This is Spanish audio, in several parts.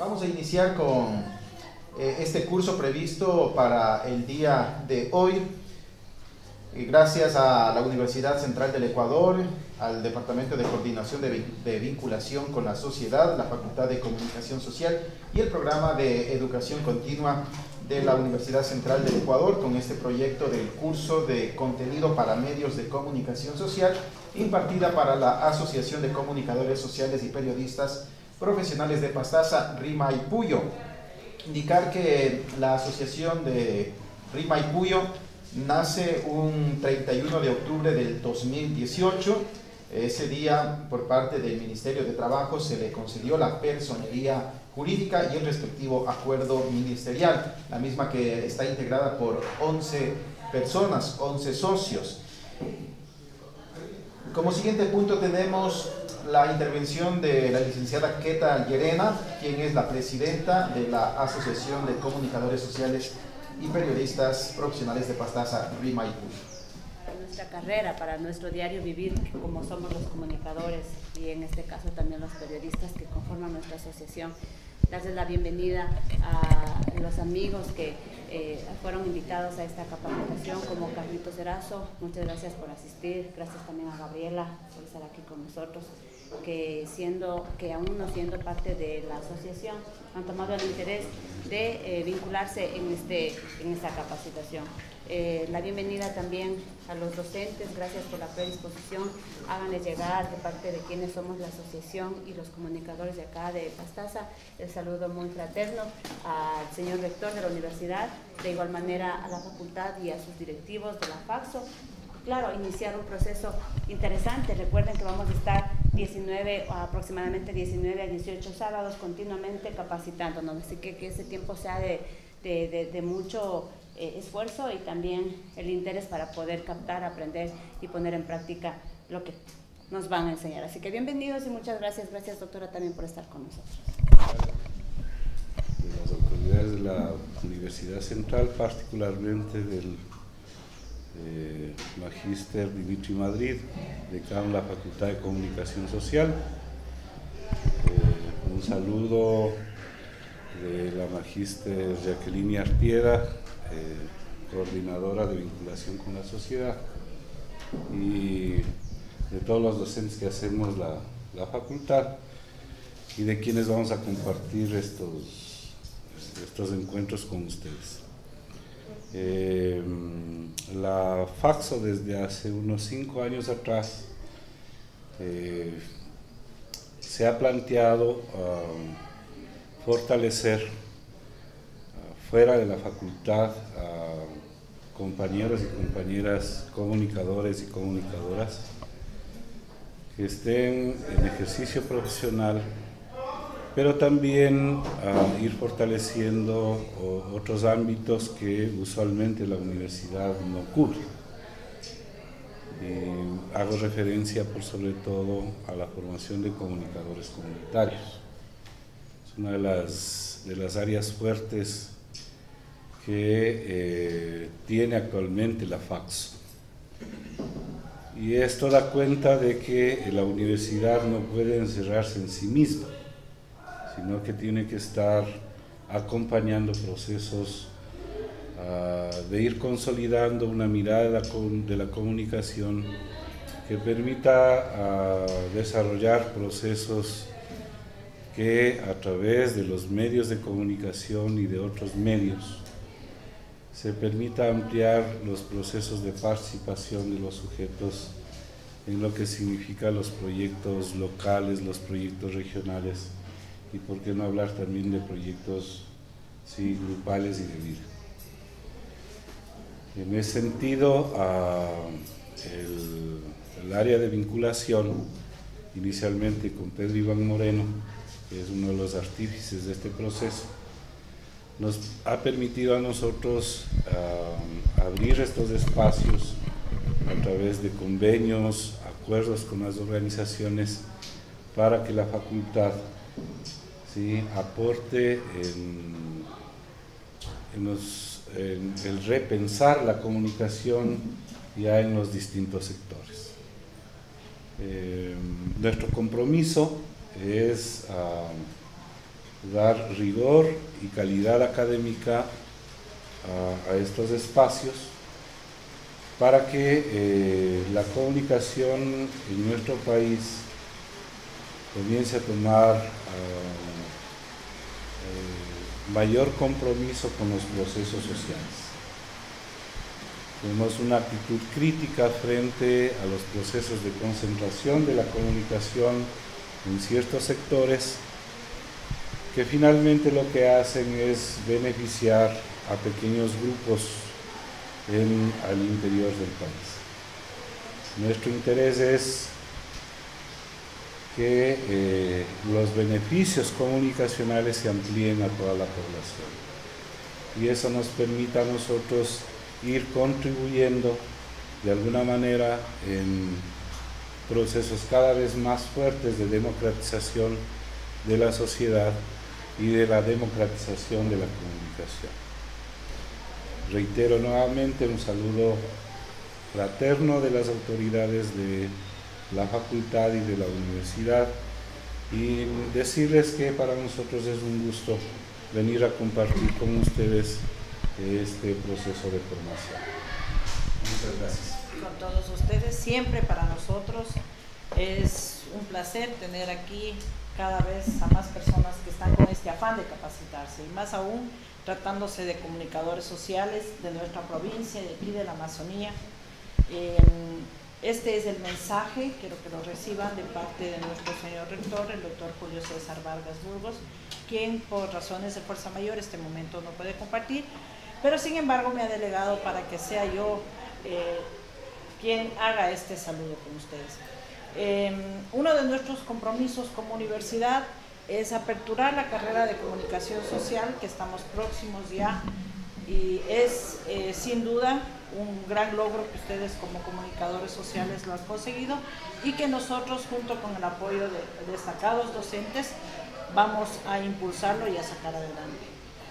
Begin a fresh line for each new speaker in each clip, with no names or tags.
Vamos a iniciar con este curso previsto para el día de hoy. Gracias a la Universidad Central del Ecuador, al Departamento de Coordinación de Vinculación con la Sociedad, la Facultad de Comunicación Social y el Programa de Educación Continua de la Universidad Central del Ecuador, con este proyecto del curso de contenido para medios de comunicación social impartida para la Asociación de Comunicadores Sociales y Periodistas Profesionales de Pastaza, Rima y Puyo. Indicar que la Asociación de Rima y Puyo nace un 31 de octubre del 2018. Ese día, por parte del Ministerio de Trabajo, se le concedió la personería jurídica y el respectivo acuerdo ministerial, la misma que está integrada por 11 personas, 11 socios. Como siguiente punto tenemos la intervención de la licenciada Keta Llerena, quien es la presidenta de la Asociación de Comunicadores Sociales y Periodistas Profesionales de Pastaza, Rima y Puyo.
Nuestra carrera, para nuestro diario vivir, como somos los comunicadores y en este caso también los periodistas que conforman nuestra asociación. Darles la bienvenida a los amigos que fueron invitados a esta capacitación, como Carlitos Erazo. Muchas gracias por asistir. Gracias también a Gabriela por estar aquí con nosotros, que aún no siendo parte de la asociación han tomado el interés de vincularse en esta capacitación. La bienvenida también a los docentes, gracias por la predisposición. Háganle llegar de parte de quienes somos la asociación y los comunicadores de acá de Pastaza el saludo muy fraterno al señor rector de la universidad, de igual manera a la facultad y a sus directivos de la FACSO. Claro, iniciar un proceso interesante. Recuerden que vamos a estar aproximadamente 19 a 18 sábados continuamente capacitándonos, así que ese tiempo sea de mucho esfuerzo y también el interés para poder captar, aprender y poner en práctica lo que nos van a enseñar. Así que bienvenidos y muchas gracias. Gracias, doctora, también por estar con nosotros.
De las autoridades de la Universidad Central, particularmente del Magíster Dimitri Madrid, decano de la Facultad de Comunicación Social. Un saludo de la Magíster Jacqueline Artieda, coordinadora de vinculación con la sociedad, y de todos los docentes que hacemos la facultad y de quienes vamos a compartir estos encuentros con ustedes. La FACSO desde hace unos 5 años atrás se ha planteado fortalecer fuera de la facultad a compañeros y compañeras comunicadores y comunicadoras que estén en ejercicio profesional, pero también ir fortaleciendo otros ámbitos que usualmente la universidad no cubre. Hago referencia por sobre todo a la formación de comunicadores comunitarios. Es una de las áreas fuertes que tiene actualmente la FACSO. Y esto da cuenta de que la universidad no puede encerrarse en sí misma, sino que tiene que estar acompañando procesos de ir consolidando una mirada de la comunicación que permita desarrollar procesos que a través de los medios de comunicación y de otros medios se permita ampliar los procesos de participación de los sujetos en lo que significa los proyectos locales, los proyectos regionales, y por qué no hablar también de proyectos grupales y de vida. En ese sentido, el área de vinculación, inicialmente con Pedro Iván Moreno, que es uno de los artífices de este proceso, nos ha permitido a nosotros abrir estos espacios a través de convenios, acuerdos con las organizaciones, para que la facultad aporte en el repensar la comunicación ya en los distintos sectores. Nuestro compromiso es dar rigor y calidad académica a estos espacios para que la comunicación en nuestro país comience a tomar mayor compromiso con los procesos sociales. Tenemos una actitud crítica frente a los procesos de concentración de la comunicación en ciertos sectores que finalmente lo que hacen es beneficiar a pequeños grupos al interior del país. Nuestro interés es que los beneficios comunicacionales se amplíen a toda la población y eso nos permita a nosotros ir contribuyendo de alguna manera en procesos cada vez más fuertes de democratización de la sociedad y de la democratización de la comunicación. Reitero nuevamente un saludo fraterno de las autoridades de la facultad y de la universidad y decirles que para nosotros es un gusto venir a compartir con ustedes este proceso de formación. Muchas gracias.
Con todos ustedes, siempre para nosotros es un placer tener aquí cada vez a más personas que están con este afán de capacitarse y más aún tratándose de comunicadores sociales de nuestra provincia y de aquí de la Amazonía. Este es el mensaje, quiero que lo reciban de parte de nuestro señor rector, el doctor Julio César Vargas Burgos, quien por razones de fuerza mayor este momento no puede compartir, pero sin embargo me ha delegado para que sea yo quien haga este saludo con ustedes. Uno de nuestros compromisos como universidad es aperturar la carrera de comunicación social, que estamos próximos ya, y es sin duda un gran logro que ustedes como comunicadores sociales lo han conseguido y que nosotros junto con el apoyo de destacados docentes vamos a impulsarlo y a sacar adelante.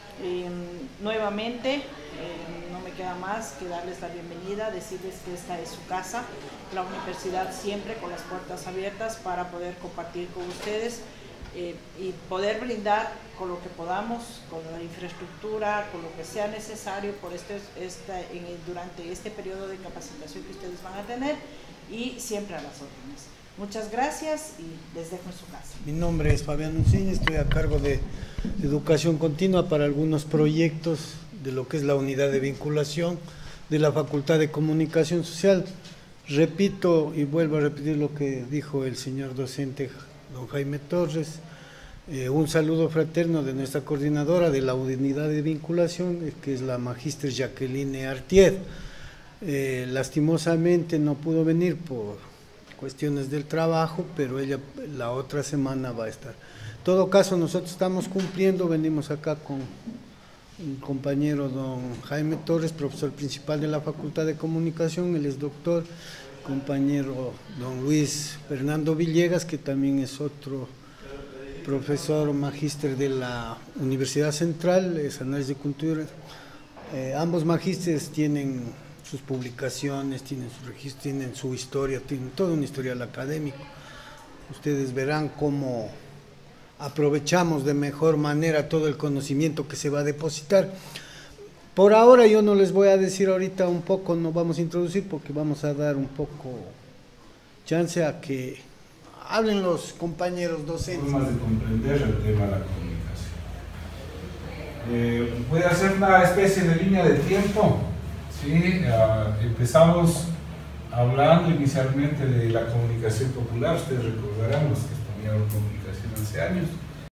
Nuevamente, no me queda más que darles la bienvenida, decirles que esta es su casa, la universidad siempre con las puertas abiertas para poder compartir con ustedes y poder brindar con lo que podamos, con la infraestructura, con lo que sea necesario por durante este periodo de capacitación que ustedes van a tener y siempre a las órdenes. Muchas gracias y les dejo en su casa.
Mi nombre es Fabián Uncini, estoy a cargo de educación continua para algunos proyectos de lo que es la unidad de vinculación de la Facultad de Comunicación Social. Repito y vuelvo a repetir lo que dijo el señor docente don Jaime Torres, un saludo fraterno de nuestra coordinadora de la unidad de vinculación, que es la magíster Jacqueline Artied. Lastimosamente no pudo venir por cuestiones del trabajo, pero ella la otra semana va a estar. En todo caso, nosotros estamos cumpliendo, venimos acá con un compañero don Jaime Torres, profesor principal de la Facultad de Comunicación, él es doctor, compañero don Luis Fernando Villegas, que también es otro profesor magíster de la Universidad Central, es análisis de cultura. Ambos magísteres tienen sus publicaciones, tienen su registro, tienen su historia, tienen todo un historial académico. Ustedes verán cómo aprovechamos de mejor manera todo el conocimiento que se va a depositar. Por ahora yo no les voy a decir ahorita un poco, no vamos a introducir porque vamos a dar un poco chance a que hablen los compañeros docentes.
Formas de comprender el tema de la comunicación. Voy a hacer una especie de línea de tiempo. ¿Sí? Empezamos hablando inicialmente de la comunicación popular, ustedes recordarán los que estudiaron comunicación hace años.